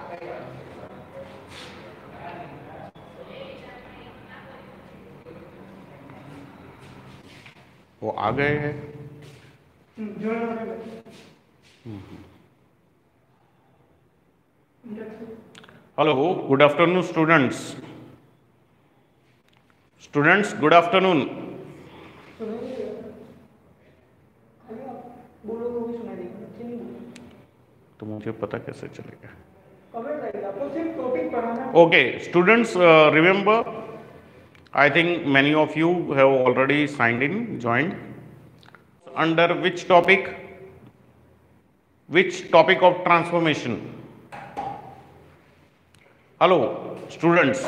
वो आ गए हैं। Hello, good afternoon students. Students good afternoon. तो मुझे पता कैसे चलेगा? Okay students, remember, I think many of you have already signed in, joined. Under which topic? Which topic of transformation? Hello, students.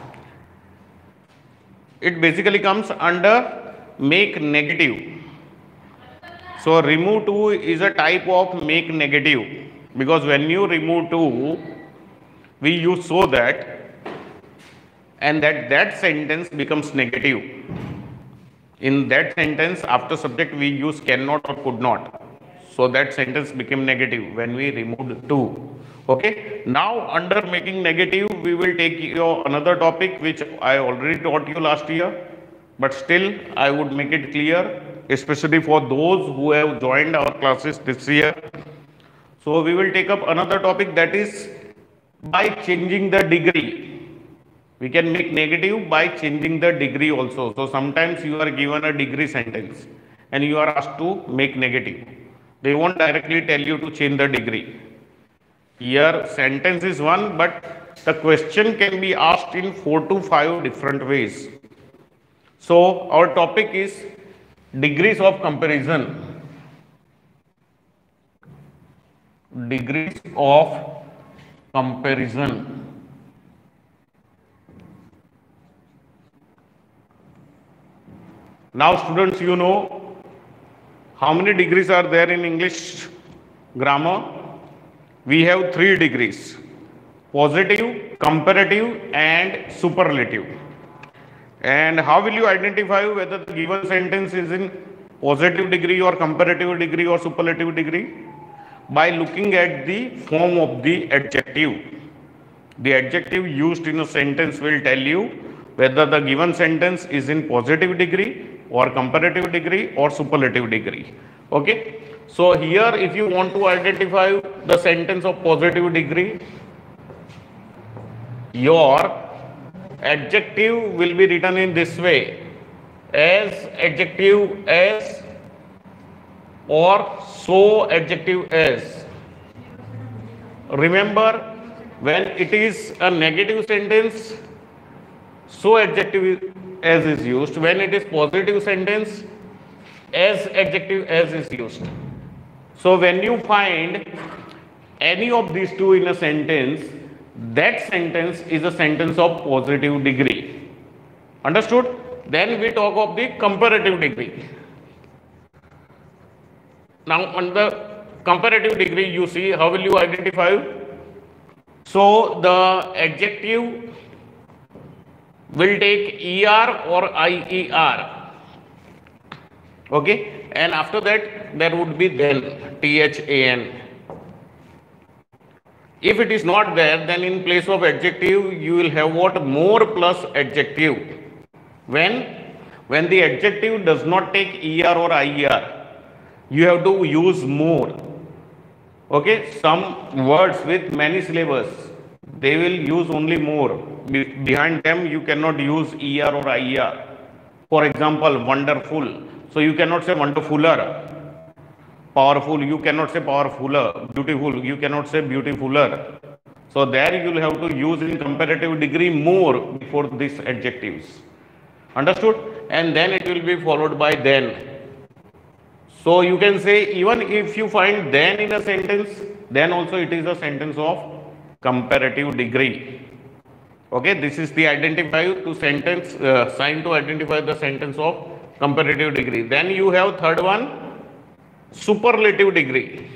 It basically comes under make negative. So remove 2 is a type of make negative, because when you remove 2, we use so that, and that sentence becomes negative. In that sentence, after subject we use cannot or could not. So that sentence became negative when we removed 2. Okay. Now under making negative, we will take your another topic which I already taught you last year, but still I would make it clear, especially for those who have joined our classes this year. So we will take up another topic, that is by changing the degree. We can make negative by changing the degree also. So sometimes you are given a degree sentence and you are asked to make negative. They won't directly tell you to change the degree. Here sentence is one, but the question can be asked in 4 to 5 different ways. So our topic is degrees of comparison. Degrees of comparison. Now students, you know how many degrees are there in English grammar? We have 3 degrees: positive, comparative and superlative. And how will you identify whether the given sentence is in positive degree or comparative degree or superlative degree? By looking at the form of the adjective. The adjective used in a sentence will tell you whether the given sentence is in positive degree or comparative degree or superlative degree. Okay. So here if you want to identify the sentence of positive degree, your adjective will be written in this way: as, adjective as, or so, adjective as. Remember, when it is a negative sentence, so adjective as is used. When it is positive sentence, as, adjective as is used. So when you find any of these two in a sentence, that sentence is a sentence of positive degree. Understood? Then we talk of the comparative degree. Now on the comparative degree, you see how will you identify? So the adjective will take ER or IER. Okay, and after that there would be then THAN. If it is not there, then in place of adjective you will have what? More plus adjective. When the adjective does not take ER or IER, you have to use more. Okay, some words with many syllables, they will use only more. Behind them you cannot use ER or IER. For example, wonderful, so you cannot say wonderfuler. Powerful, you cannot say powerfuler. Beautiful, you cannot say beautifuler. So there you will have to use in comparative degree more before these adjectives. Understood? And then it will be followed by then. So you can say, even if you find then in a sentence, then also it is a sentence of comparative degree. Okay, this is the identifier to sentence, sign to identify the sentence of comparative degree. Then you have third one, superlative degree.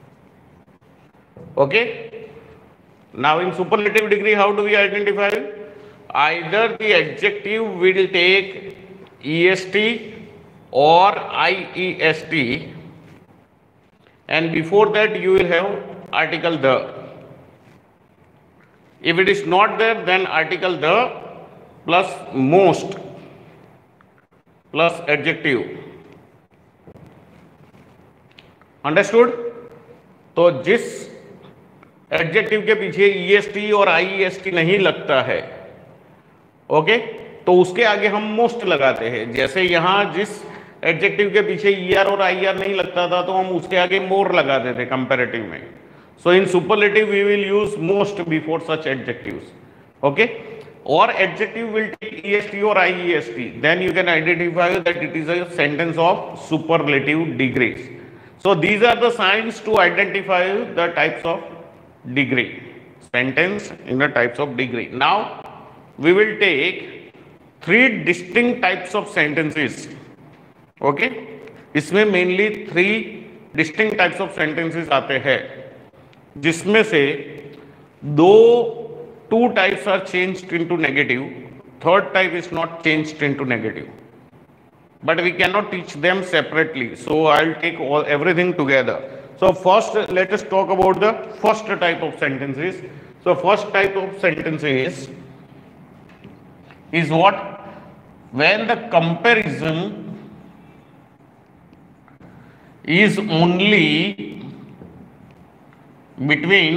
Okay, now in superlative degree, how do we identify? Either the adjective will take EST or IEST, and before that you will have article the. If it is not there, then article the plus most plus adjective. Understood? तो जिस adjective के पीछे EST और आईईएसटी नहीं लगता है, okay, तो उसके आगे हम मोस्ट लगाते हैं। जैसे यहां जिस एडजेक्टिव के पीछे ईआर और आईआर नहीं लगता था, तो हम उसके आगे मोर लगाते थे कंपैरेटिव में। So in superlative we will use most before such adjectives, okay. और एडजेक्टिव विल टेक ईएसटी और IEST, then you can identify that it is a sentence of superlative degrees. So these are the signs to identify the types of degree, sentence in the types of degree. Now we will take 3 distinct types of sentences. Okay, इसमें mainly 3 distinct types of sentences आते हैं, जिसमें से 2 types are changed into negative, third type is not changed into negative. But we cannot teach them separately, so I'll take everything together. So first let us talk about the first type of sentences. So first type of sentences is what? When the comparison is only between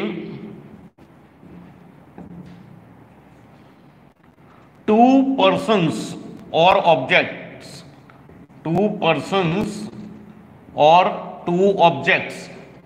two persons or objects. Two persons or two objects.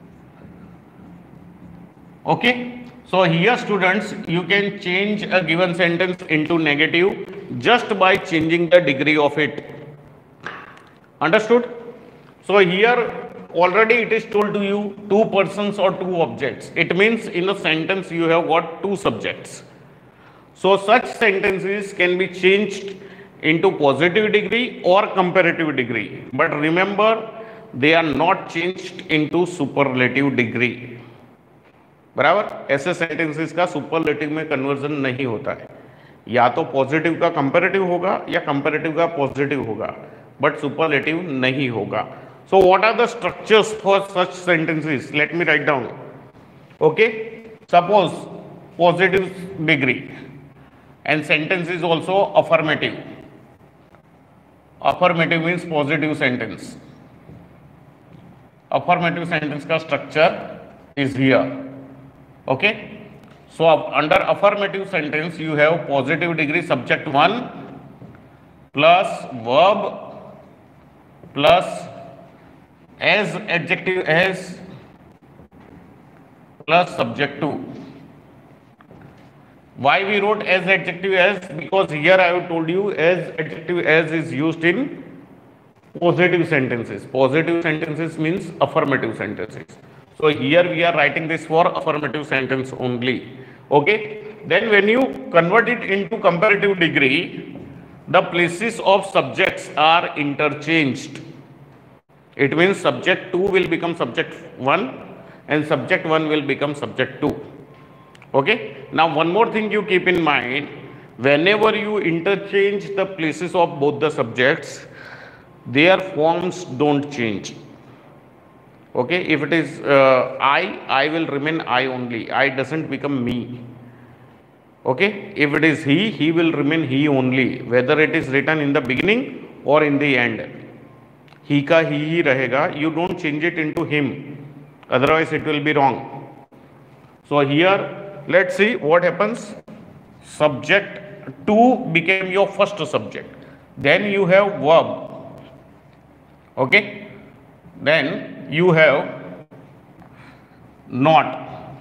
Okay, so here students, you can change a given sentence into negative just by changing the degree of it. Understood? So here already it is told to you 2 persons or 2 objects. It means in a sentence you have got 2 subjects. So such sentences can be changed into positive degree or comparative degree, but remember they are not changed into superlative degree. बराबर? ऐसे sentences का superlative में conversion नहीं होता है, या तो positive का कंपैरेटिव होगा या कंपैरेटिव का पॉजिटिव होगा, बट सुपरलेटिव नहीं होगा. So what are the structures for such sentences? Let me write down. Okay, suppose positive degree and sentence is also affirmative. Affirmative means positive sentence. Affirmative sentence का structure is here. Okay. So under affirmative sentence you have positive degree subject 1 plus verb plus as adjective as plus subject 2. Why we wrote as adjective as? Because here I have told you as adjective as is used in positive sentences. Positive sentences means affirmative sentences. So here we are writing this for affirmative sentence only. Okay. Then when you convert it into comparative degree, the places of subjects are interchanged. It means subject 2 will become subject 1 and subject 1 will become subject 2. Okay. Now one more thing you keep in mind, whenever you interchange the places of both the subjects, their forms don't change. Okay, if it is I will remain I only. I doesn't become me. Okay, if it is he will remain he only, whether it is written in the beginning or in the end. He का ही रहेगा. You don't change it into him, otherwise it will be wrong. So here let's see what happens. Subject 2 became your first subject, then you have verb. Okay, then you have not,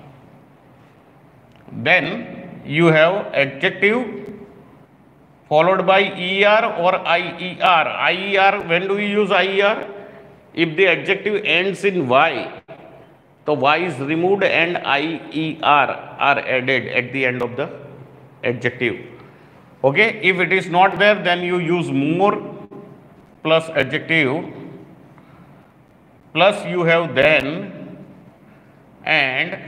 then you have adjective followed by er or ier. Ier, when do we use ier? If the adjective ends in y, so y is removed and ier are added at the end of the adjective. Okay, if it is not there, then you use more plus adjective plus you have then, and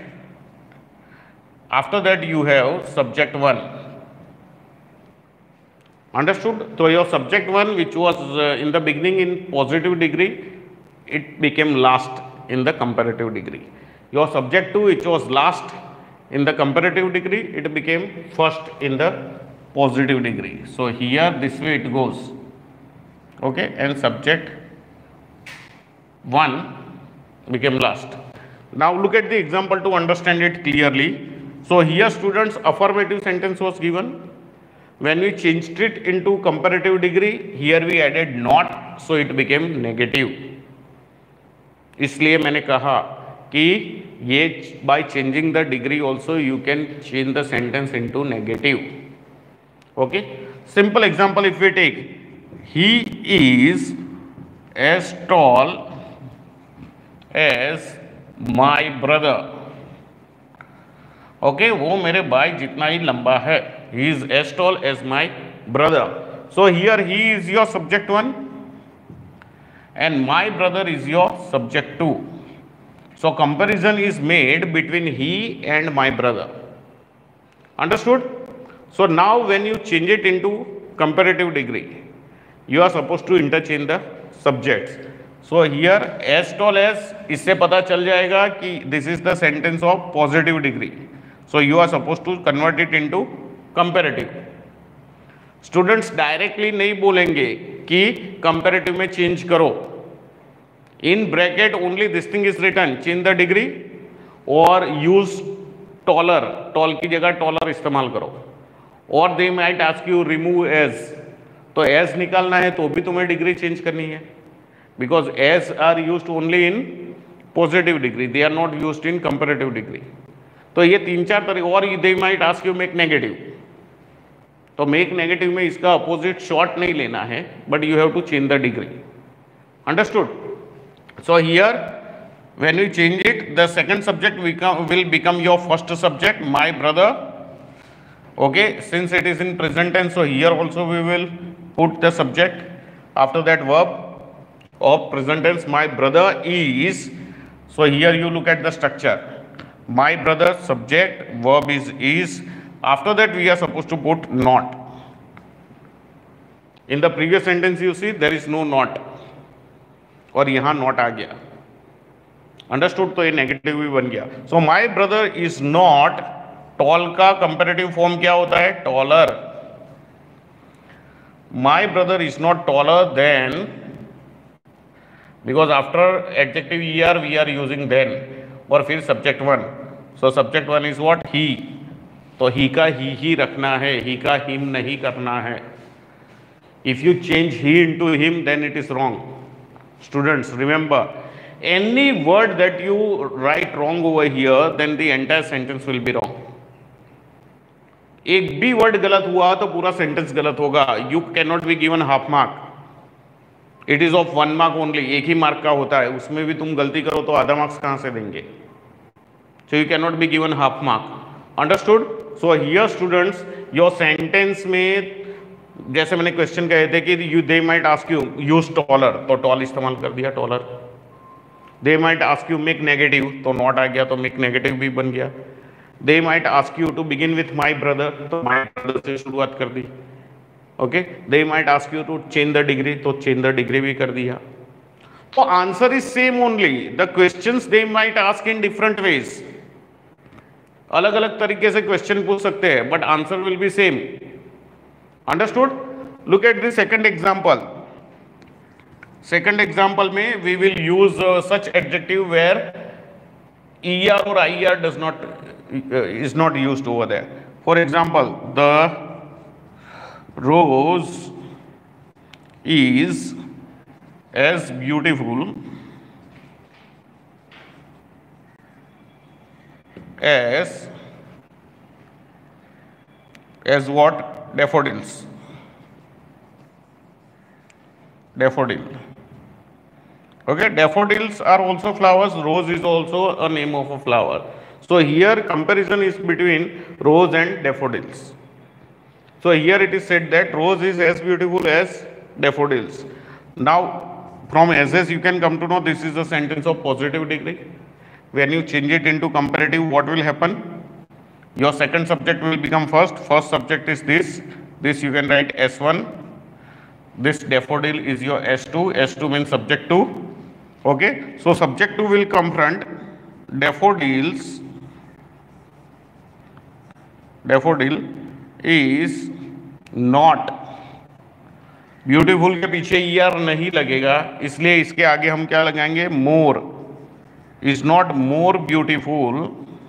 after that you have subject 1. Understood? So your subject 1, which was in the beginning in positive degree, it became last in the comparative degree. Your subject 2, which was last In the comparative degree, it became first in the positive degree. So here this way it goes. Okay, and subject 1 became last. Now look at the example to understand it clearly. So here students, affirmative sentence was given. When we changed it into comparative degree, here we added not, so it became negative. इसलिए मैंने कहा कि ये by changing the degree also you can change the sentence into negative. Okay, simple example if we take, he is as tall as my brother. Okay, वो मेरे भाई जितना ही लंबा है. He is as tall as my brother. So here he is your subject 1 and my brother is your subject 2. So comparison is made between he and my brother. Understood? So now when you change it into comparative degree, you are supposed to interchange the subjects. So here as tall as, इससे पता चल जाएगा कि this is the sentence of positive degree. So you are supposed to convert it into comparative. Students directly नहीं बोलेंगे कि comparative में change करो. In bracket only this thing is written, change the degree or use taller, tall की जगह taller इस्तेमाल करो. Or they might ask you remove as, तो as निकालना है तो भी तुम्हें डिग्री चेंज करनी है, because as are used only in positive degree, they are not used in comparative degree. तो ये 3-4 तरीके. और they might ask you make negative, तो make negative में इसका opposite short नहीं लेना है, but you have to change the degree. Understood? So here when we change it, the second subject will become your first subject, my brother. Okay, since it is in present tense, so here also we will put the subject after that verb of present tense, my brother is. So here you look at the structure, my brother subject, verb is. After that we are supposed to put not. In the previous sentence you see there is no not, और यहाँ not आ गया. Understood? तो ये negative भी बन गया. So my brother is not tall का कंपेरेटिव फॉर्म क्या होता है? Taller. My brother is not taller than, because after adjective ER we are using than, और फिर subject 1. So subject 1 is what? He. तो ही का ही रखना है, ही का हिम नहीं करना है. If you change he into him then it is wrong. Students, remember, any word that you write wrong over here, then the entire sentence will be wrong. एक भी वर्ड गलत हुआ तो पूरा सेंटेंस गलत होगा. You cannot be given half mark. It is of 1 mark only. एक ही mark का होता है, उसमें भी तुम गलती करो तो आधा मार्क्स कहाँ से देंगे? So you cannot be given half mark. Understood? So here students, your sentence में जैसे मैंने क्वेश्चन कहे थे कि you they might ask you use taller, तो टॉल इस्तेमाल कर दिया taller. They might ask you make negative, तो नॉट आ गया तो मेक नेगेटिव भी बन गया. They might ask you to begin with my brother, तो माई ब्रदर से शुरुआत कर दी. Okay. They might ask you to change the degree, तो चेंज द डिग्री भी कर दिया. तो answer is same only. The questions they might ask in different ways. अलग अलग तरीके से क्वेश्चन पूछ सकते हैं, but answer will be same. Understood? Look at the second example. Second example में we will use such adjective where er or ir does not is not used over there. For example, the rose is as beautiful as what? Daffodils. Daffodil. Okay, daffodils are also flowers. Rose is also a name of a flower. So here comparison is between rose and daffodils. So here it is said that rose is as beautiful as daffodils. Now from as you can come to know this is a sentence of positive degree. When you change it into comparative, what will happen? Your second subject will become first. First subject is this. This you can write S1. This daffodil is your S2. S2 means subject 2. Okay. So subject 2 will come front. Daffodils daffodil is not, beautiful के पीछे year नहीं लगेगा, इसलिए इसके आगे हम क्या लगाएंगे, more, is not more beautiful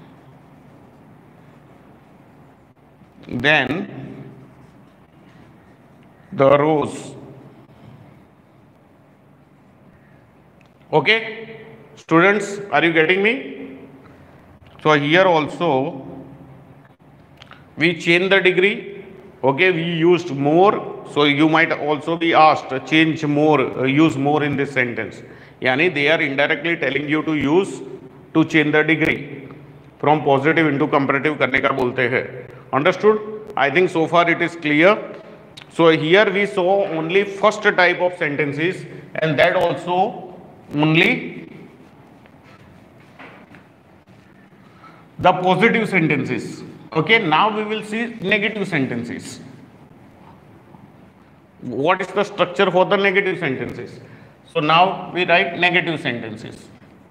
than the rose. Okay, students, are you getting me? So here also we change the degree. Okay, we used more, so you might also be asked change more, use more in this sentence. Yani they are indirectly telling you to use, to change the degree from positive into comparative करने का बोलते हैं. Understood? I think so far it is clear. So here we saw only first type of sentences, and that also only the positive sentences. Okay, now we will see negative sentences. What is the structure for the negative sentences? So now we write negative sentences.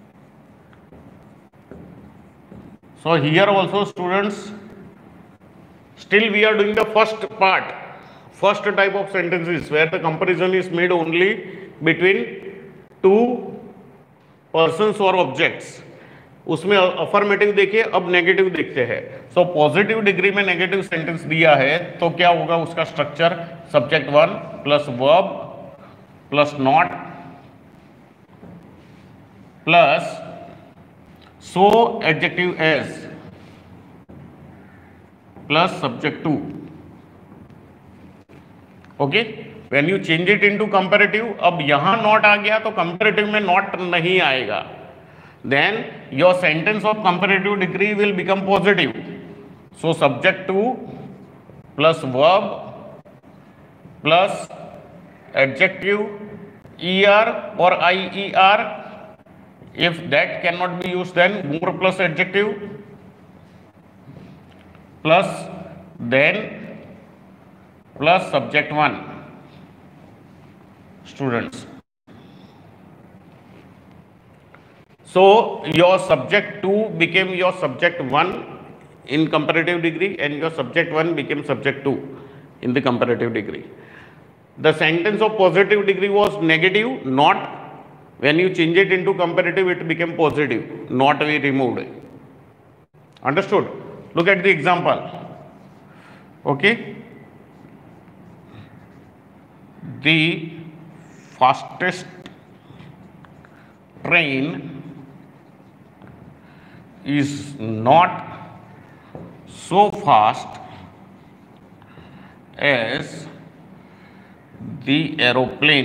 So here also, students, still we are doing the first part, first type of sentences where the comparison is made only between two persons or objects. उसमें affirmative देखिए, अब negative देखते हैं. So positive degree में negative sentence दिया है तो क्या होगा उसका structure, subject 1 plus verb plus not plus so adjective as plus subject 2. Okay, when you change it into comparative, अब यहां नॉट आ गया तो कंपैरेटिव में नॉट नहीं आएगा. Then your sentence of comparative degree will become positive. So subject 2 plus verb plus adjective er or IER. If that cannot be used, then more plus adjective plus then plus subject 1. Students, so your subject 2 became your subject 1 in comparative degree, and your subject 1 became subject 2 in the comparative degree. The sentence of positive degree was negative, not. When you change it into comparative, it became positive, not we removed. Understood? Look at the example. Okay, the fastest train is not so fast as the aeroplane.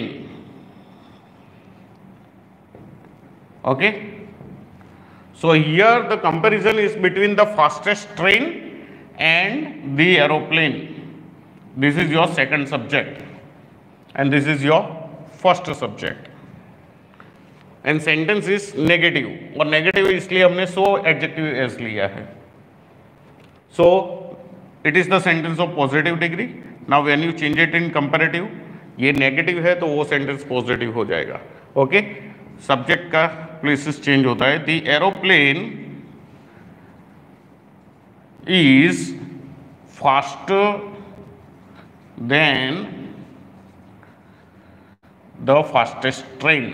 Okay, so here the comparison is between the fastest train and the aeroplane. This is your second subject and this is your first subject. And sentence is negative, और negative इसलिए हमने so adjective as लिया है. So it is the sentence of positive degree. Now when you change it in comparative, ये negative है तो वो sentence positive हो जाएगा. ओके, सब्जेक्ट का प्लेसेस चेंज होता है. The aeroplane is faster than the fastest train.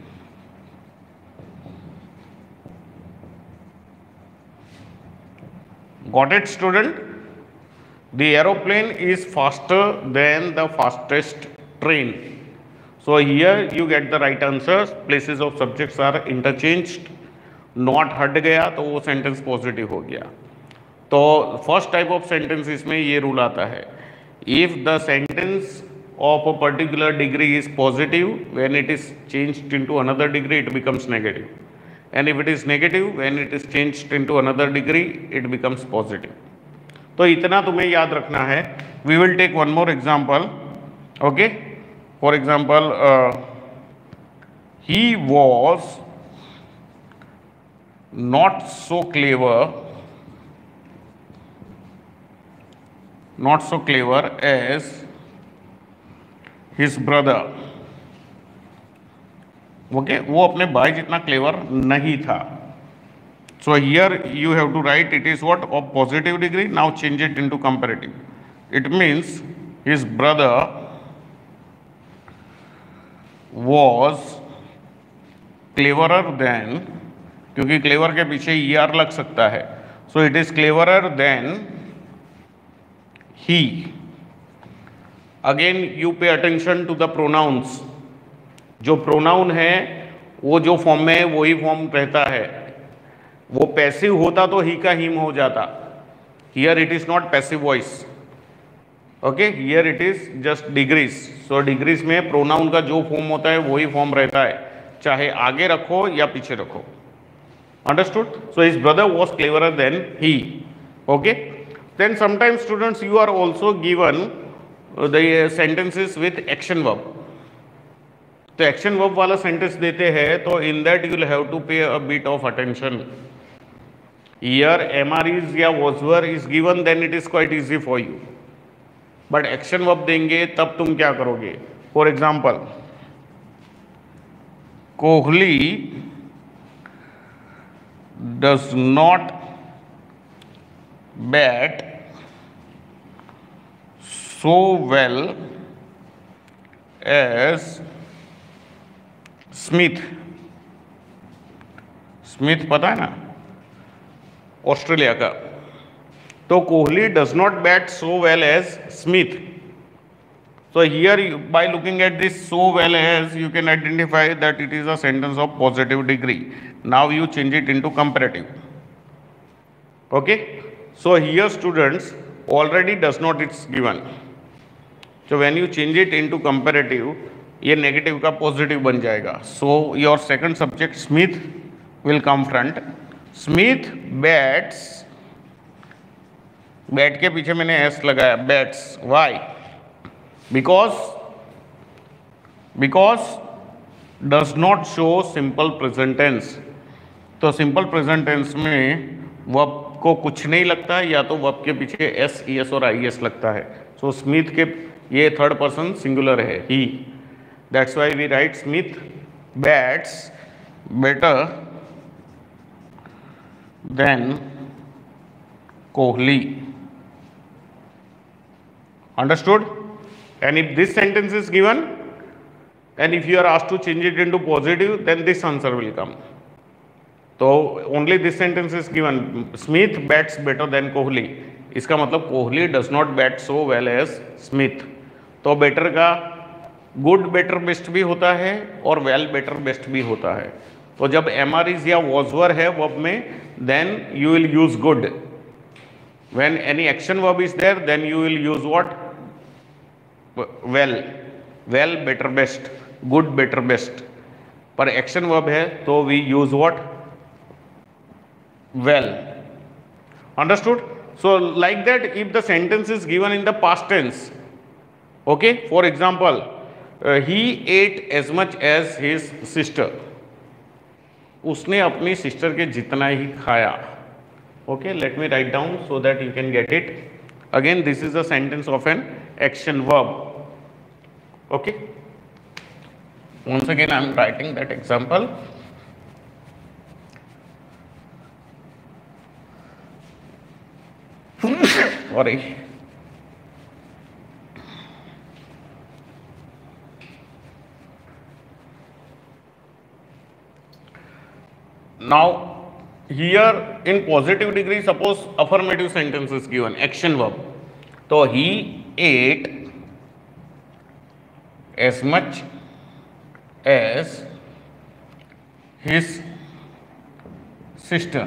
Got it, student? The aeroplane is faster than the fastest train. So here you get the right answers. Places of subjects are interchanged. Not हट गया तो वो sentence positive हो गया. तो first type of sentence इसमें ये rule आता है, if the sentence of a particular degree is positive, when it is changed into another degree it becomes negative, and if it is negative, when it is changed into another degree it becomes positive. तो इतना तुम्हें याद रखना है. We will take one more example. Okay, for example, he was not so clever as his brother. Okay, वो अपने भाई जितना क्लेवर नहीं था. So here you have to write it is what? Of positive degree. Now change it into comparative. It means his brother was cleverer than, क्योंकि clever के पीछे ER लग सकता है, so it is cleverer than he. Again you pay attention to the pronouns. जो pronoun है वो जो फॉर्म में है वही फॉर्म रहता है. वो पैसिव होता तो ही का हिम हो जाता. Here it is not passive voice. Okay, here it is just degrees. So degrees में प्रोनाउन का जो फॉर्म होता है वही फॉर्म रहता है, चाहे आगे रखो या पीछे रखो. Understood? So his brother was cleverer than he. Okay, then sometimes students you are also given the sentences with action verb. तो एक्शन वर्ब वाला सेंटेंस देते हैं तो in that you will have to pay a bit of attention. Here am are is या was is given, then it is quite easy for you. But action verb देंगे तब तुम क्या करोगे? For example, Kohli does not bat so well as Smith. Smith पता है ना, Australia का. तो Kohli does not bat so well as Smith. So here by looking at this so well as you can identify that it is a sentence of positive degree. Now you change it into comparative. Okay, so here students already does not it's given. So when you change it into comparative ये negative का positive बन जाएगा. So your second subject Smith will come front. Smith bats, bat के पीछे मैंने S लगाया, bats. Why? Because does not show simple present tense. तो simple present tense में वर्ब को कुछ नहीं लगता, या तो वर्ब के पीछे एस, ई एस और आई एस लगता है. सो स्मिथ के ये थर्ड पर्सन सिंगुलर है, ही. That's why we write Smith bats better than Kohli. Understood? And if this sentence is given and if you are asked to change it into positive, then this answer will come. So only this sentence is given, Smith bats better than Kohli. इसका मतलब Kohli does not bat so well as Smith. तो better का good better best भी होता है और well better best भी होता है. तो जब एमआर इज या वॉज है वर्ब में, then you will use good. When any action verb is there, then you will use what? Well. Well better best, good better best. पर एक्शन वर्ब है तो we use what? Well. Understood? So like that if the sentence is given in the past tense. Okay, for example, he ate as much as his sister. उसने अपनी sister के जितना ही खाया. Okay, let me write down so that you can get it. Again this is a sentence of an action verb. Okay, once again I am writing that example. Sorry. Now here in positive degree, suppose affirmative sentence is given, action verb. So he ate as much as his sister.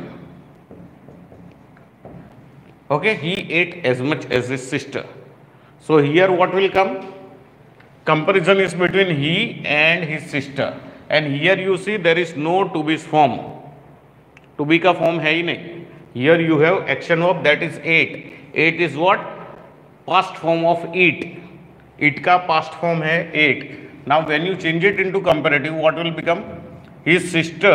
Okay, he ate as much as his sister. So here what will come? Comparison is between he and his sister. And here you see there is no to be's form. To be का form है ही नहीं. Here you have action verb, that is ate. Ate is what? Past form of eat. Eat का past form है ate. Now when you change it into comparative, what will become? His sister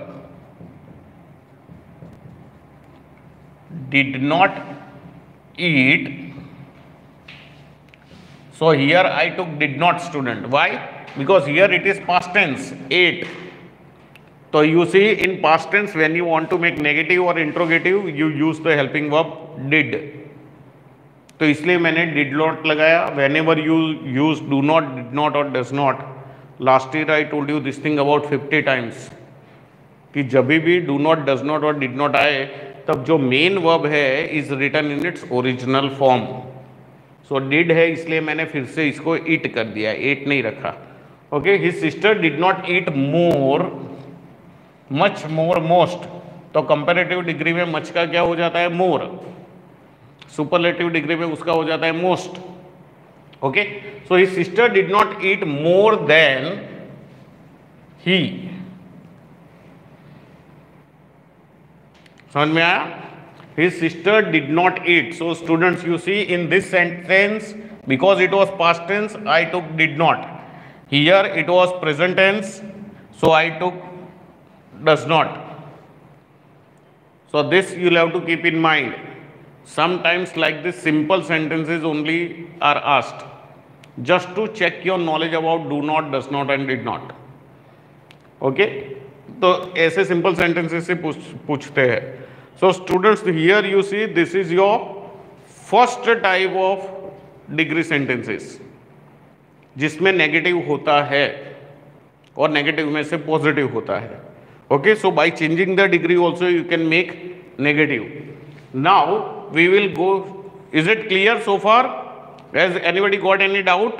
did not eat. So here I took did not, student. Why? Because here it is past tense, ate. तो you see in past tense when you want to make negative or interrogative you use the helping verb did. तो इसलिए मैंने did not लगाया. Whenever you use do not, did not और does not, last year I told you this thing about 50 times कि जब भी do not, does not और did not आए तब जो मेन वर्ब है is written in its original form. So did है इसलिए मैंने फिर से इसको eat कर दिया, ate नहीं रखा. Okay, his sister did not eat more, much more, most. तो कंपैरेटिव डिग्री में much का क्या हो जाता है more, सुपरलेटिव डिग्री में उसका हो जाता है most. Okay, so his sister did not eat more than he. समझ में आया? His sister did not eat. So students, you see in this sentence, because it was past tense, I took did not. Here it was present tense, so I took does not. So this you'll have to keep in mind. Sometimes like this simple sentences only are asked, just to check your knowledge about do not, does not and did not. Okay? तो ऐसे simple sentences से पूछते हैं. So students, here you see this is your first type of degree sentences जिसमें negative होता है और negative में से पॉजिटिव होता है. Okay, so by changing the degree also you can make negative. Now we will go. Is it clear so far? Has anybody got any doubt?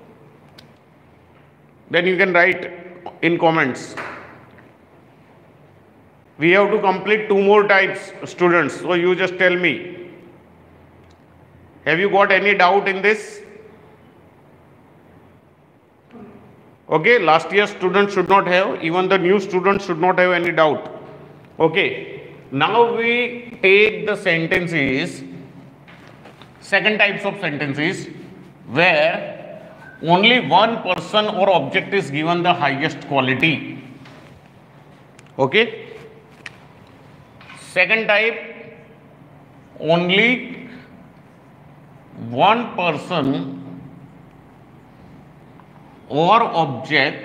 Then you can write in comments. We have to complete 2 more types, students. So you just tell me. Have you got any doubt in this? Okay, last year students should not have, even the new students should not have any doubt. Okay, now we take the sentences, second types of sentences where only one person or object is given the highest quality. Okay, second type, only one person or object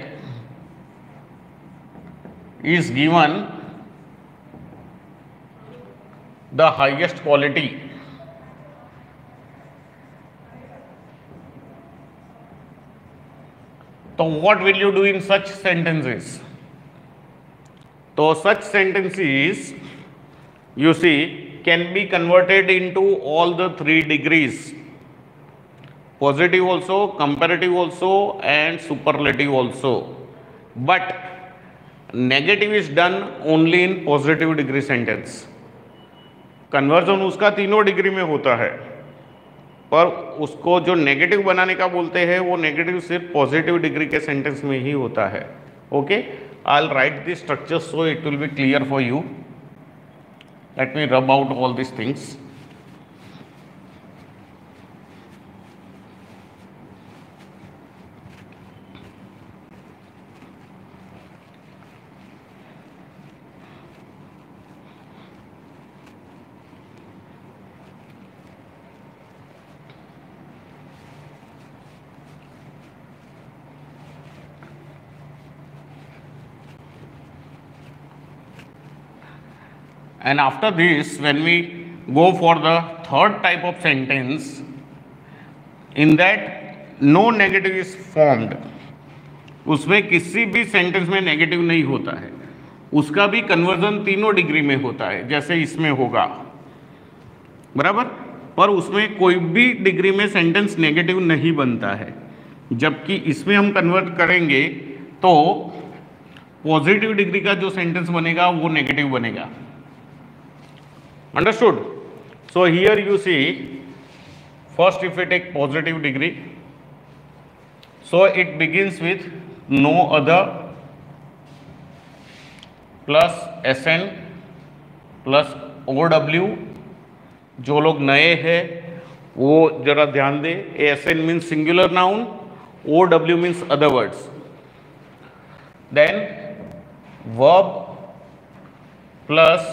is given the highest quality. So what will you do in such sentences? So such sentences, you see, can be converted into all the 3 degrees. Positive also, comparative also and superlative also. But negative is done only in positive degree sentence. Conversion उसका तीनों degree में होता है, पर उसको जो negative बनाने का बोलते हैं वो नेगेटिव सिर्फ पॉजिटिव डिग्री के सेंटेंस में ही होता है. Okay, I will write this structure so it will be clear for you. Let me rub out all this things. And after this, when we go for the third type of sentence, in that no negative is formed. उसमें किसी भी sentence में negative नहीं होता है, उसका भी conversion तीनों डिग्री में होता है, जैसे इसमें होगा, बराबर. पर उसमें कोई भी डिग्री में सेंटेंस नेगेटिव नहीं बनता है, जबकि इसमें हम कन्वर्ट करेंगे तो पॉजिटिव डिग्री का जो सेंटेंस बनेगा वो नेगेटिव बनेगा. Understood? So here you see, first if we take positive degree, so it begins with no other plus SN plus OW. जो लोग नए हैं वो जरा ध्यान दे. SN means singular noun, OW means other words. Then verb plus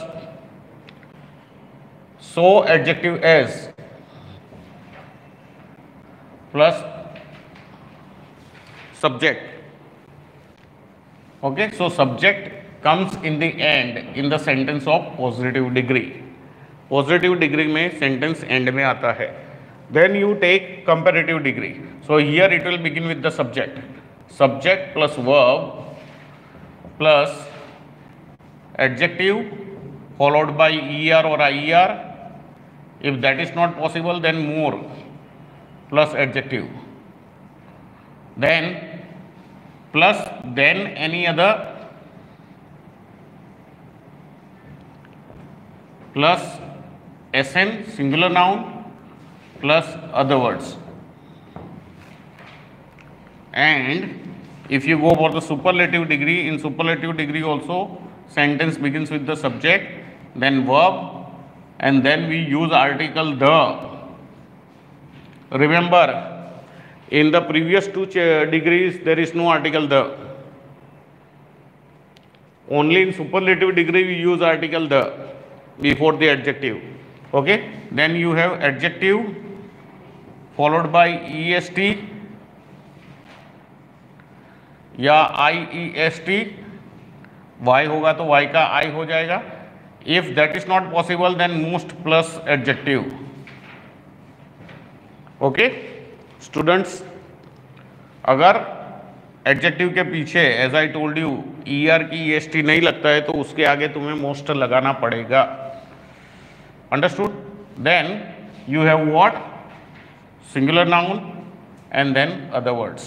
so adjective as plus subject. Okay, so subject comes in the end in the sentence of positive degree. Positive degree में sentence end में आता है. Then you take comparative degree. So here it will begin with the subject. Subject plus verb plus adjective followed by er or ier. If that is not possible, then more plus adjective. Then plus then any other plus sn singular noun plus other words. And if you go for the superlative degree, in superlative degree also sentence begins with the subject, then verb, and then we use article the. Remember, in the previous two degrees there is no article the. Only in superlative degree we use article the before the adjective. Okay, then you have adjective followed by est या iest. y होगा तो y का I हो जाएगा. If that is not possible, then most plus adjective. Okay, students, अगर adjective के पीछे as I told you er की est नहीं लगता है तो उसके आगे तुम्हें most लगाना पड़ेगा. Understood? Then you have what? Singular noun and then other words.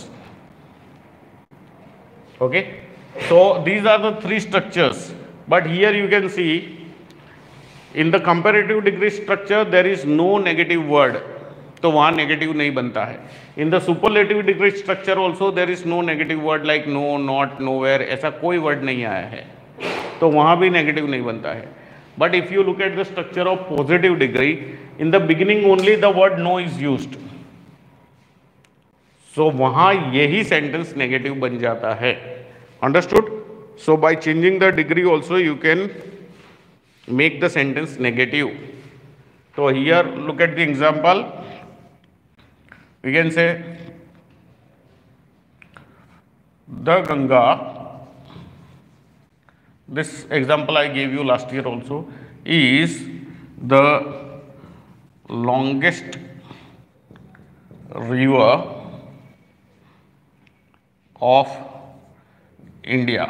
Okay, so these are the three structures, but here you can see in the comparative degree structure there is no negative word, तो वहाँ negative नहीं बनता है. In the superlative degree structure also there is no negative word like no, not, nowhere, ऐसा कोई word नहीं आया है, तो वहाँ भी नेगेटिव नहीं बनता है. But if you look at the structure of positive degree, in the beginning only the word no is used, so वहाँ यही सेंटेंस नेगेटिव बन जाता है. Understood? So by changing the degree also you can make the sentence negative. तो here look at the example. We can say the Ganga, this example I gave you last year also, is the longest river of India.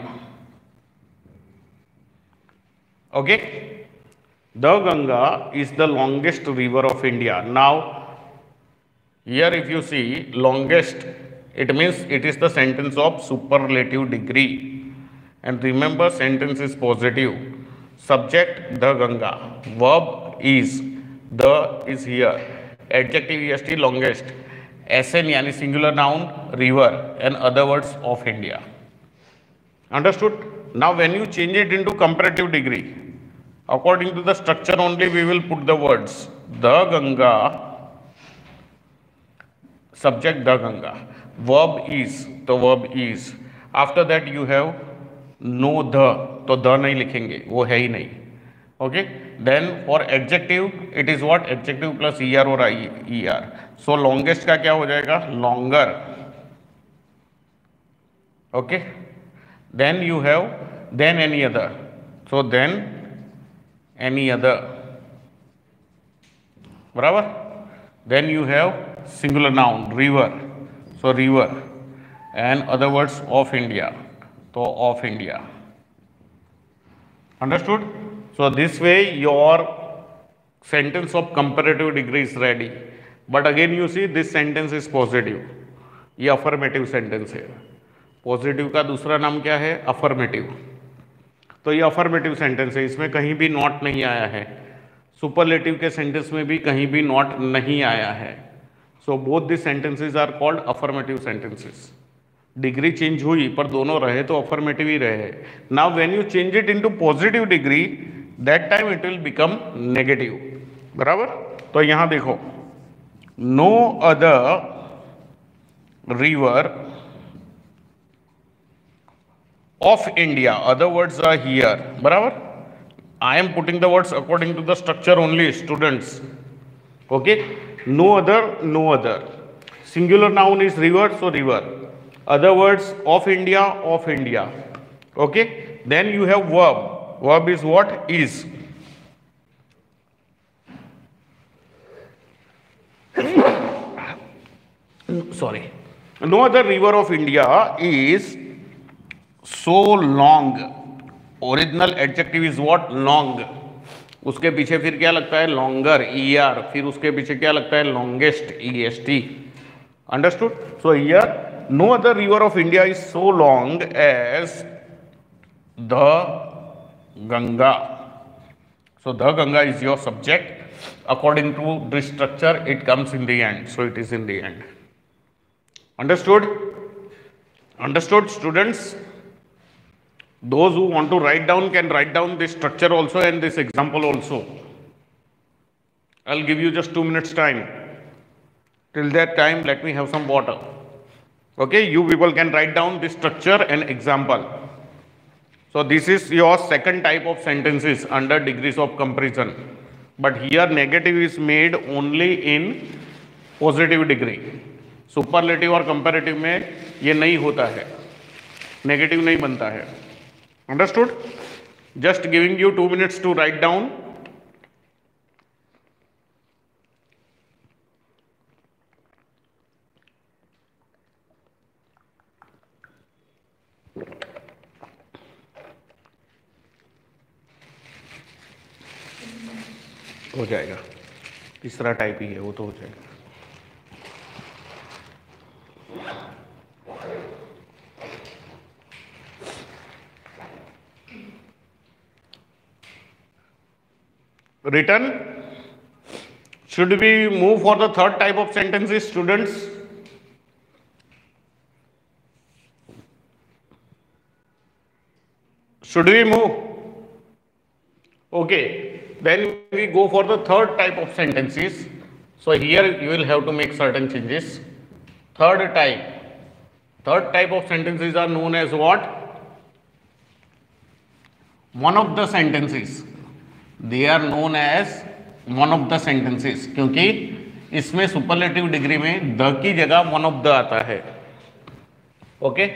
Okay, the Ganga is the longest river of India. Now here if you see longest, it means it is the sentence of superlative degree, and remember sentence is positive. Subject the Ganga, verb is, the is here, adjective est longest, sn yani singular noun river, and other words of India. Understood? Now when you change it into comparative degree, according to the structure only we will put the words the Ganga, subject the Ganga, verb is, the verb is, after that you have no the, तो the नहीं लिखेंगे, वो है ही नहीं. Okay, then for adjective it is what? Adjective plus er or er. So longest का क्या हो जाएगा? Longer. Okay, then you have then any other, so then any other, बराबर. Then you have singular noun river, so river, and other words of India, so of India. Understood? So this way your sentence of comparative degree is ready. But again you see this sentence is positive, ये affirmative sentence है. Positive का दूसरा नाम क्या है? Affirmative. तो ये affirmative sentence है, इसमें कहीं भी नॉट नहीं आया है. सुपरलेटिव के सेंटेंस में भी कहीं भी नॉट नहीं आया है. So both this sentences are called affirmative sentences. Degree change हुई पर दोनों रहे तो अफर्मेटिव ही रहे. Now when you change it into positive degree, that time it will become negative. बराबर. तो यहां देखो, no other river of India, other words are here. बराबर. I am putting the words according to the structure only, students. Okay, no other, no other. Singular noun is river, so river. Other words of India, of India. Okay, Then you have verb. Verb is what? Is. Sorry. No other river of India is so long. Original adjective is what? Long. उसके पीछे फिर क्या लगता है? Longer, ER. फिर उसके पीछे क्या लगता है? Longest, EST. Understood? So here no other river of India is so long as the Ganga. So the Ganga is your subject. According to this structure, it comes in the end. So it is in the end. Understood? Understood, students? Those who want to write down can write down this structure also and this example also. I'll give you just 2 minutes time. Till that time, let me have some water. Okay, you people can write down this structure and example. So this is your second type of sentences under degrees of comparison. But here negative is made only in positive degree. Superlative और comparative में ये नहीं होता है, negative नहीं बनता है. Understood? Just giving you 2 minutes to write down. हो जाएगा. तीसरा टाइप ही है वो, तो हो जाएगा. Written. Should we move for the third type of sentences, students? Should we move? Okay. Then we go for the third type of sentences. So here you will have to make certain changes. Third type of sentences are known as what? One of the sentences. They are known as one of the sentences. क्योंकि इसमें superlative degree में the key जगह one of the आता है. Okay?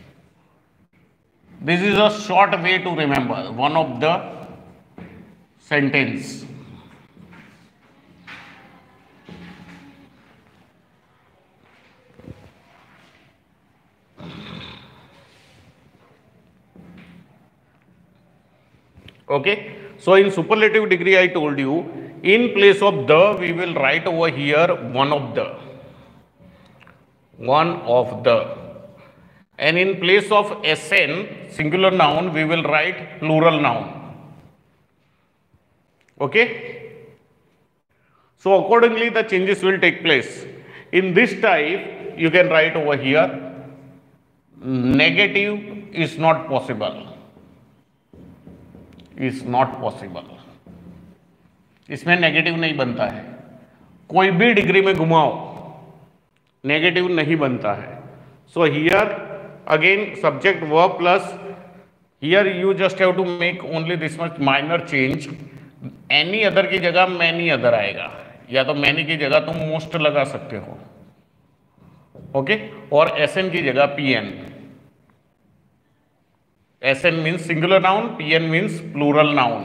This is a short way to remember one of the sentence. Okay, so in superlative degree I told you, in place of the we will write over here one of the, and in place of SN singular noun we will write plural noun. Okay, so accordingly the changes will take place. In this type you can write over here negative is not possible. इसमें negative नहीं बनता है. कोई भी degree में घुमाओ negative नहीं बनता है. So here again subject verb plus, here you just have to make only this much minor change. Any other की जगह मैनी अदर आएगा, या तो मैनी की जगह तुम मोस्ट लगा सकते हो. ओके, और एसएन की जगह PN. SN means singular noun, PN means plural noun.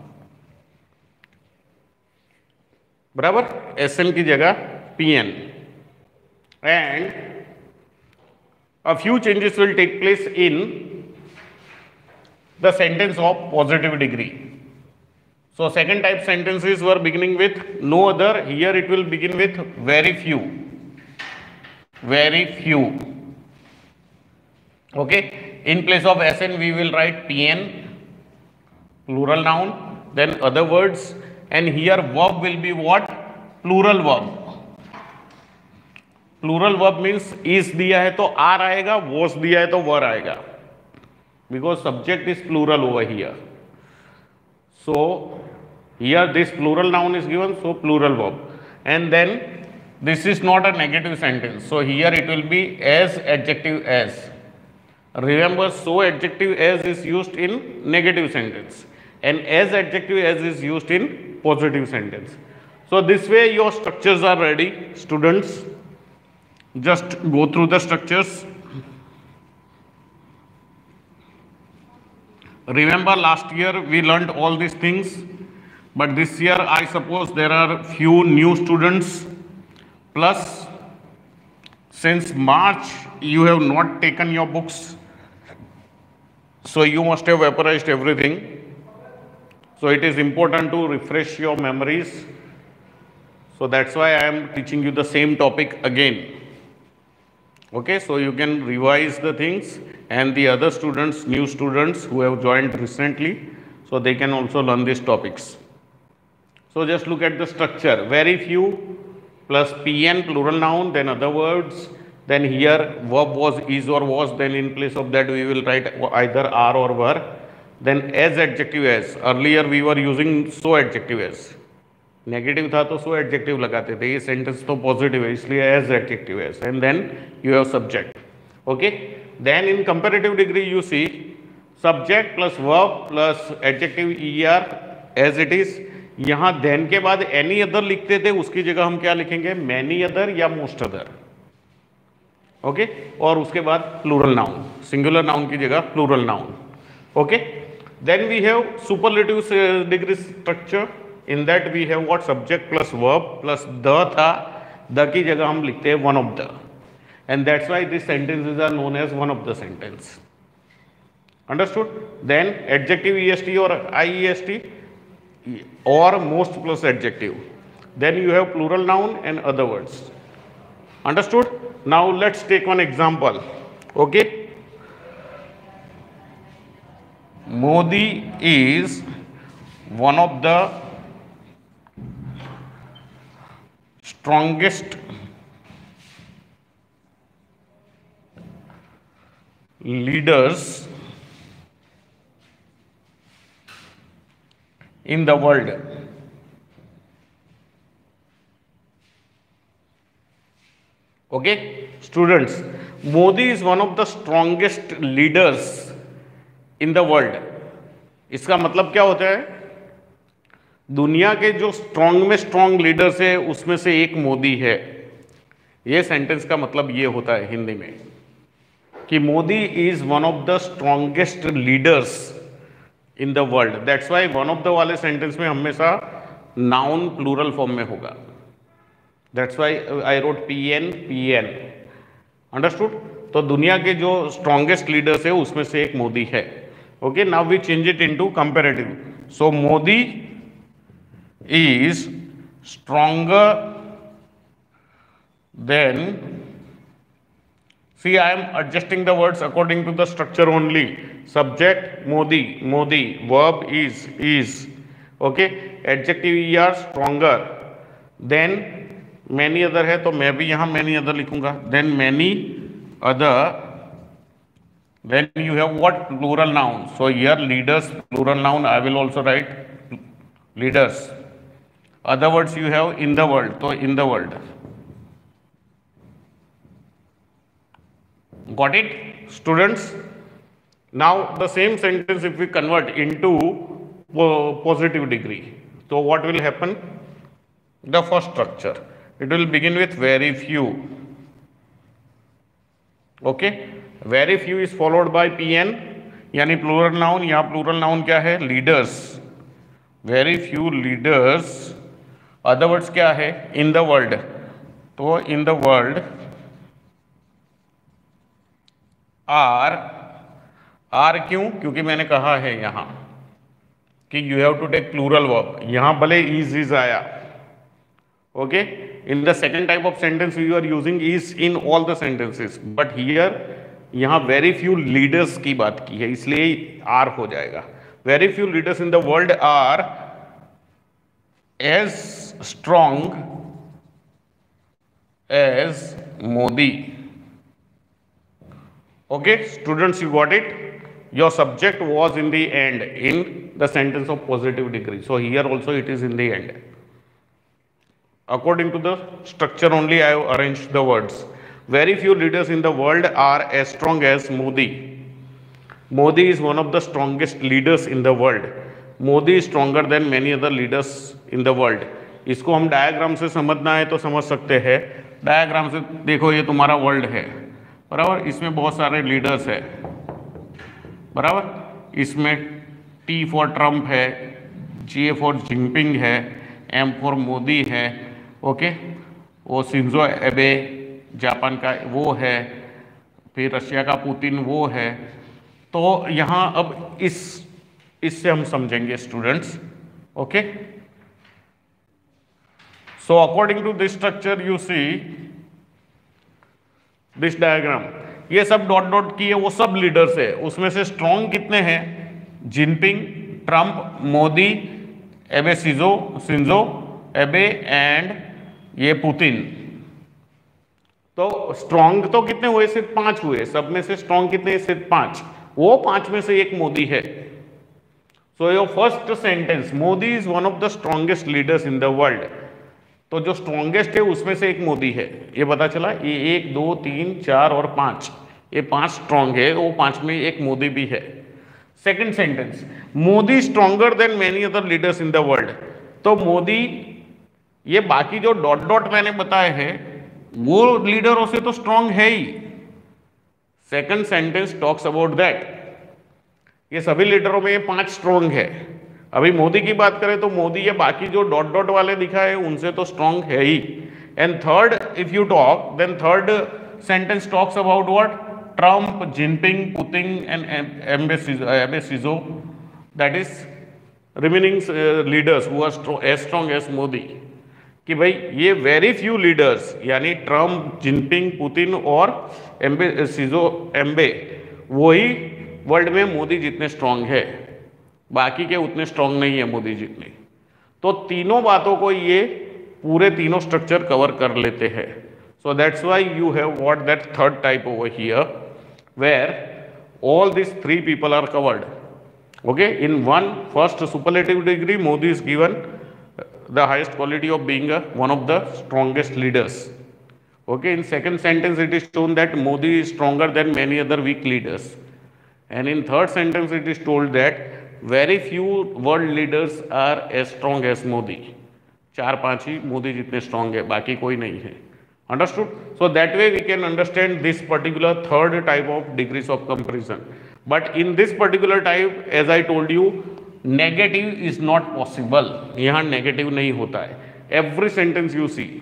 बराबर, SN की जगह PN. And a few changes will take place in the sentence of positive degree. So second type sentences were beginning with no other. Here it will begin with very few. Very few. Okay. In place of SN we will write PN, plural noun, then other words, and here verb will be what? Plural verb. Plural verb means is दिया है तो are आएगा, was दिया है तो were आएगा, because subject is plural over here. So here this plural noun is given, so plural verb, and then this is not a negative sentence, so here it will be as adjective as. Remember, so adjective as is used in negative sentence and as adjective as is used in positive sentence. So this way your structures are ready, students. Just go through the structures. Remember last year we learnt all these things, but this year I suppose there are few new students, plus since March you have not taken your books, so you must have vaporized everything. So it is important to refresh your memories. So that's why I am teaching you the same topic again. Okay, so you can revise the things, and the other students, new students who have joined recently, so they can also learn these topics. So just look at the structure. Very few plus PN plural noun, then other words, then here verb was, is or was, then in place of that we will write either are or were. Then as adjective as, earlier we were using so adjective as, negative था तो सो adjective लगाते थे, ये sentence तो positive है इसलिए as adjective as, and then you have subject. Okay, then in comparative degree you see subject plus verb plus adjective ER as it is. यहाँ then के बाद एनी अदर लिखते थे, उसकी जगह हम क्या लिखेंगे, मैनी अदर या मोस्ट अदर. ओके, और उसके बाद प्लूरल नाउन, सिंगुलर नाउन की जगह plural noun. Okay, then we have superlative degree structure. In that we have what, subject plus verb plus the था, the की जगह हम लिखते हैं one of the, and that's why these sentences are known as one of the sentence. Understood? Then adjective est or iest or most plus adjective. Then you have plural noun and other words. Understood? Now let's take one example. Okay, Modi is one of the strongest leaders in the world. Okay, students, Modi is one of the strongest leaders in the world. इसका मतलब क्या होता है, दुनिया के जो strong में strong leaders है उसमें से एक मोदी है. ये सेंटेंस का मतलब ये होता है हिंदी में कि Modi is one of the strongest leaders in the world. That's why one of the वाले सेंटेंस में हमेशा नाउन प्लूरल फॉर्म में होगा. That's why I wrote PN PN. Understood? तो दुनिया के जो स्ट्रांगेस्ट लीडर्स है उसमें से एक मोदी है. Okay, now we change it into comparative. So Modi is stronger than, see I am adjusting the words according to the structure only. Subject Modi, Modi, verb is. Okay, adjective er stronger, then many other है तो मैं भी यहाँ many other लिखूंगा, then many other, then you have what, plural noun. So here leaders plural noun, I will also write leaders. Other words you have in the world, so in the world. Got it, students? Now the same sentence if we convert into positive degree, so what will happen? The first structure, it will begin with very few. Okay, very few is followed by pn यानी plural noun. यहाँ plural noun क्या है, leaders. Very few leaders. Other words क्या है, in the world. तो इन the world are क्यों, क्योंकि मैंने कहा है यहां कि you have to take plural verb. यहां भले इज आया. Okay, in the second type of sentence you are using is in all the sentences, but here यहां वेरी फ्यू लीडर्स की बात की है इसलिए आर हो जाएगा. Very few leaders in the world are as strong as Modi. Okay, students, you got it. Your subject was in the end in the sentence of positive degree, so here also it is in the end. According to the structure only I have arranged the words. Very few leaders in the world are as strong as Modi. Modi is one of the strongest leaders in the world. Modi is stronger than many other leaders in the world. इसको हम diagram से समझना है तो समझ सकते हैं. Diagram से देखो, ये तुम्हारा वर्ल्ड है, बराबर. इसमें बहुत सारे लीडर्स है, बराबर. इसमें टी फॉर ट्रम्प है, जे फॉर जिनपिंग है, एम फॉर मोदी है, ओके, वो शिंजो एबे जापान का वो है, फिर रशिया का पुतिन वो है। तो यहाँ अब इससे हम समझेंगे students, okay. So according to this structure you see this diagram, ये सब डॉट डॉट की है वो सब लीडर्स है, उसमें से स्ट्रॉन्ग कितने हैं? जिनपिंग, ट्रंप, मोदी, एबे शिंजो एबे एंड ये पुतिन। तो स्ट्रॉन्ग तो कितने हुए? सिर्फ 5 हुए, सब में से स्ट्रॉन्ग कितने? सिर्फ 5। वो 5 में से एक मोदी है। So your first sentence, Modi is one of the strongest leaders in the world. तो जो स्ट्रॉन्गेस्ट है उसमें से एक मोदी है, ये पता चला। ये 1 2 3 4 और 5, ये 5 स्ट्रॉन्ग है, वो 5 में एक मोदी भी है। Second sentence, Modi stronger than many other leaders in the world. तो मोदी, ये बाकी जो डॉट डॉट मैंने बताए हैं वो लीडरों से तो स्ट्रॉन्ग है ही। Second sentence talks about that, ये सभी लीडरों में ये 5 स्ट्रॉन्ग है। अभी मोदी की बात करें तो मोदी, ये बाकी जो डॉट डॉट वाले दिखा है उनसे तो स्ट्रॉन्ग है ही। And third, if you talk, then third sentence talks about what? Trump, Jinping, Putin and Abe Shinzo, that is remaining leaders who are as strong as Modi. कि भाई ये वेरी फ्यू लीडर्स, यानी ट्रम्प, जिनपिंग, पुतिन और Shinzo Abe, वही world में मोदी जितने strong है, बाकी के उतने स्ट्रॉन्ग नहीं है मोदी जितने। तो तीनों बातों को ये पूरे तीनों स्ट्रक्चर कवर कर लेते हैं। So that's why you have what that third type over here, where all this 3 people are covered, okay. In one first superlative degree, Modi is given the highest quality of being one of the strongest leaders, okay. In second sentence it is shown that Modi is stronger than many other weak leaders, and in third sentence it is told that very few world leaders are as strong as Modi. 4-5 ही मोदी जितने strong है, बाकी कोई नहीं है। Understood? So that way we can understand this particular third type of degrees of comparison. But in this particular type, as I told you, negative is not possible. यहां negative नहीं होता है। एवरी सेंटेंस यू सी,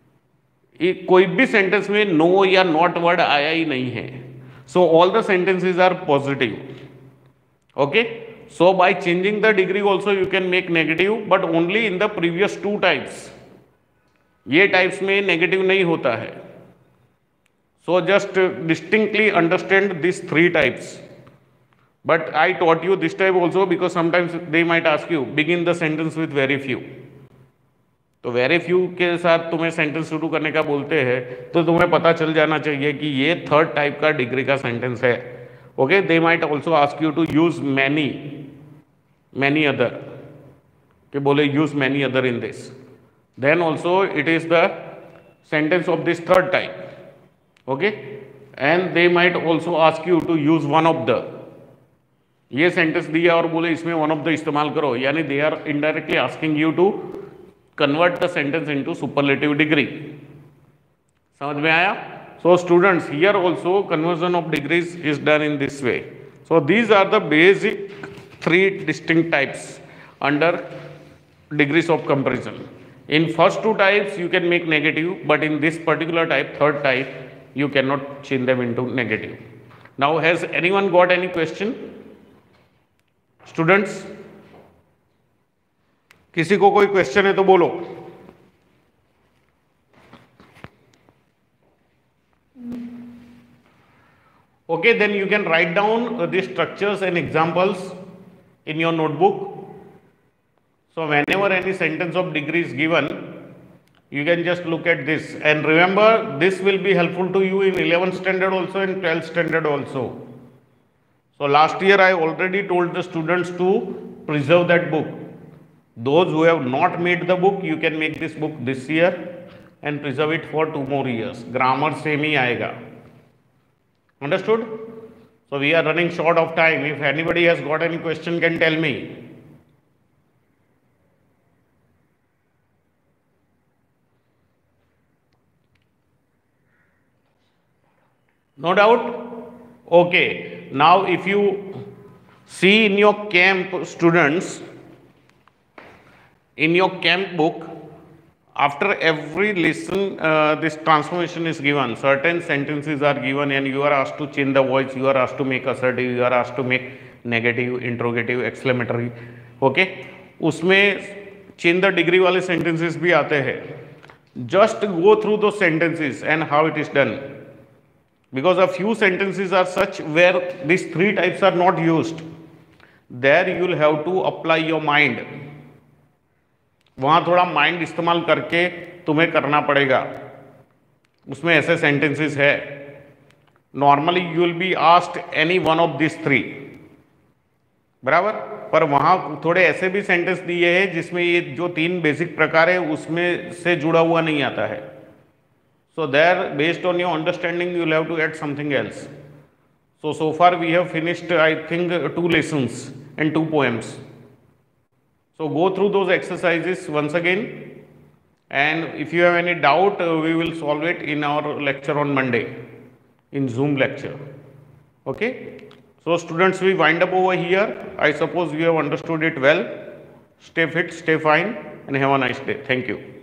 कोई भी sentence में no या not word आया ही नहीं है। So all the sentences are positive, okay. So by changing the degree also you can make negative, but only in the previous 2 types. ये types में नेगेटिव नहीं होता है। So just distinctly understand this 3 types. But I taught you this type also because sometimes they might ask you, begin the sentence with very few. तो very few के साथ तुम्हें sentence शुरू करने का बोलते हैं, तो तुम्हें पता चल जाना चाहिए कि ये थर्ड टाइप का डिग्री का सेंटेंस है, okay. They might also ask you to use many other, कि बोले use many other in this, then also it is the sentence of this third type, okay. And they might also ask you to use one of the, ये sentence दिया और बोले इसमें one of the इस्तेमाल करो, यानी they are indirectly asking you to convert the sentence into superlative degree. समझ में आया? So students, here also conversion of degrees is done in this way. So these are the basic 3 distinct types under degrees of comparison. In first 2 types you can make negative, but in this particular type, third type, you cannot change them into negative. Now, has anyone got any question? Students, किसी को कोई question है तो बोलो। Okay, then you can write down the structures and examples in your notebook. So whenever any sentence of degree is given, you can just look at this, and remember this will be helpful to you in 11th standard also and 12th standard also. So last year I already told the students to preserve that book. Those who have not made the book, you can make this book this year and preserve it for 2 more years. Grammar same ही आएगा. Understood? So we are running short of time. If anybody has got any question, can tell me. No doubt? Okay. Now if you See in your camp, students, in your camp book, after every lesson, this transformation is given. Certain sentences are given, and you are asked to change the voice, you are asked to make assertive, you are asked to make negative, interrogative, exclamatory. Okay, उसमें change the degree वाले sentences भी आते हैं. Just go through those sentences and how it is done, because a few sentences are such where these three types are not used. There you will have to apply your mind. वहां थोड़ा mind इस्तेमाल करके तुम्हें करना पड़ेगा. उसमें ऐसे sentences है. Normally you will be asked any one of this three, बराबर. पर वहां थोड़े ऐसे भी सेंटेंस दिए हैं जिसमें ये जो तीन बेसिक प्रकार है उसमें से जुड़ा हुआ नहीं आता है. So there based on your understanding you will have to add something else. So far we have finished, I think, 2 lessons and 2 poems. So go through those exercises once again, and if you have any doubt, we will solve it in our lecture on Monday, in Zoom lecture. Okay. So students, we wind up over here. I suppose you have understood it well. Stay fit, stay fine, and have a nice day. Thank you.